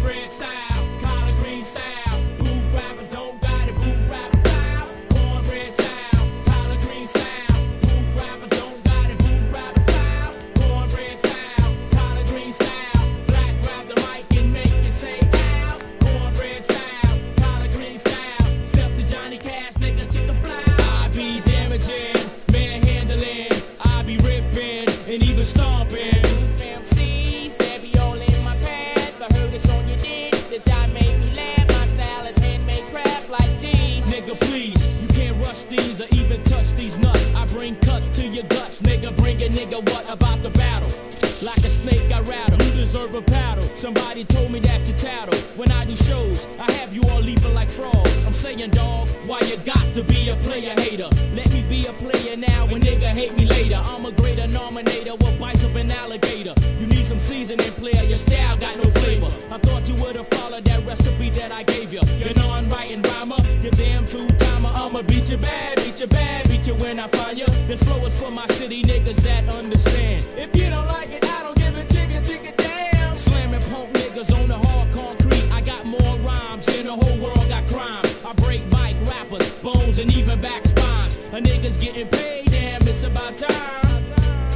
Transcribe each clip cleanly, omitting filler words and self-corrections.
Cornbread style, collard green style. Booth rappers don't got it, booth rappers style. Cornbread style, collard green style. Booth rappers don't got it, booth rappers style. Cornbread style, collard green style. Black grab the mic and make it say ow. Cornbread style, collard green style. Step to Johnny Cash, nigga, chicken fly. I be damaging, manhandling. I be ripping and even stomping. MCs, they be all in my path. I heard it's on your dick, that y'all made me laugh. My style is handmade craft like cheese. Nigga, please, you can't rush these or even touch these nuts. I bring cuts to your guts, nigga. Bring a nigga what about the battle? Like a snake, I rattle. You deserve a paddle. Somebody told me that you tattle. When I do shows, I have you all leaping like frogs. I'm saying, dog, why you got to be a player hater? Let me be a player now, when nigga hate me later. I'm a greater nominator with bites of an alligator. You need some seasoning, player. Your style got no flavor. I thought you would've followed that recipe that I gave you. You're non-writing rhymer, you damn two-timer. I'ma beat you bad, beat you bad, beat you when I find you. This flow is for my city niggas that understand. If you don't like it, I don't give a chicken damn. Slamming punk niggas on the hard concrete. I got more rhymes than the whole world got crime. I break bike rappers, bones and even back spines. A nigga's getting paid, damn, it's about time.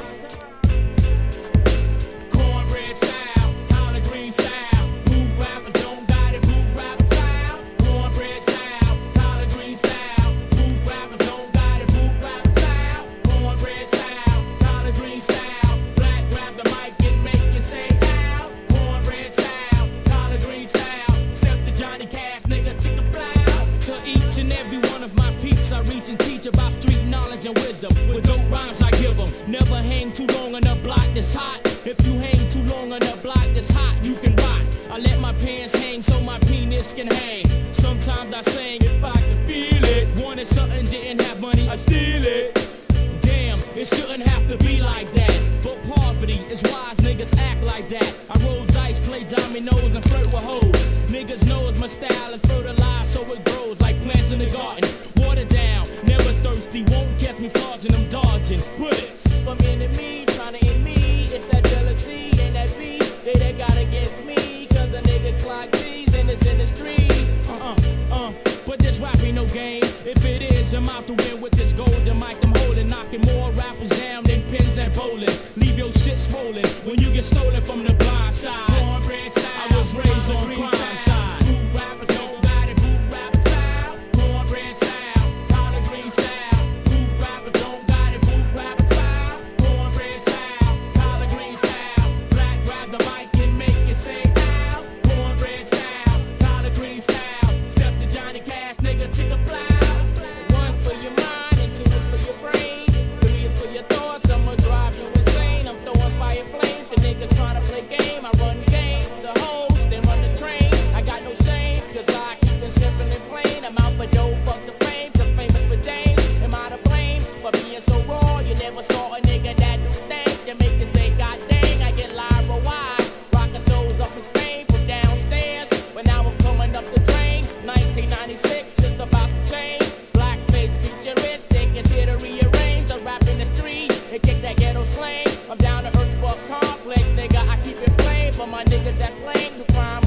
Cornbread style, collard green style. Booth rappers don't got it, booth rappers style. Cornbread style, collard green style. Booth rappers don't got it, booth rappers style. Cornbread style, collard green style. Black grab the mic and make you say ow. Cornbread style, collard green style. Step to Johnny Cash, nigga, chicken fly. To each and every one of my peeps, I reach and teach about street knowledge and wisdom. With dope rhymes I give them. Never hang too long on a block that's hot. If you hang too long on a block that's hot, you can rot. I let my pants hang so my penis can hang. Sometimes I sing if I can feel it. Wanted something, didn't have money, I steal it. Damn, it shouldn't have to be like that. But poverty is wise niggas act like that. I roll dice, play dominoes, and flirt with hoes. Niggas knows my style is fertilized, so it grows like plants in the garden. Water down, never thirsty, won't catch me flogging, I'm dodging bullets From enemies trying to end me. It's that jealousy and that beef they got against me. Cause a nigga clock G's in this industry. But this rap ain't no game. If it is, I'm out to win with this golden mic I'm holding. Knocking more rappers down than pins at bowling. Leave your shit swollen when you get stolen from the blind side. Cornbread style, I was raised on crime side. Booth rappers don't got it, booth rappers style. Cornbread style, collard green style. Booth rappers don't got it, booth rappers style. Cornbread style, collard green style. Black grab the mic and make it say ow. Cornbread style, collard green style. Step to Johnny Cash, nigga, chicken fly. One for your mind and two is for your brain. Three is for your thoughts, I'ma drive you insane. I'm throwing fire flames, the niggas trying to play game. I run game to hoes, then run the train. I got no shame, cause I keep it simple and plain. I'm out for dough, fuck the fame, the famous for Dame. Am I to blame for being so raw? You never saw a nigga that do things that make you say, God dang, I get live or wide. Rockin' shows up in Spain from downstairs, but now I'm coming up the train. 1996, just about to change. Blackface futuristic, it's here to rearrange the rap in the street and kick that ghetto slang. I'm down to earth for a complex, nigga. I keep it plain for my niggas that slang the crime.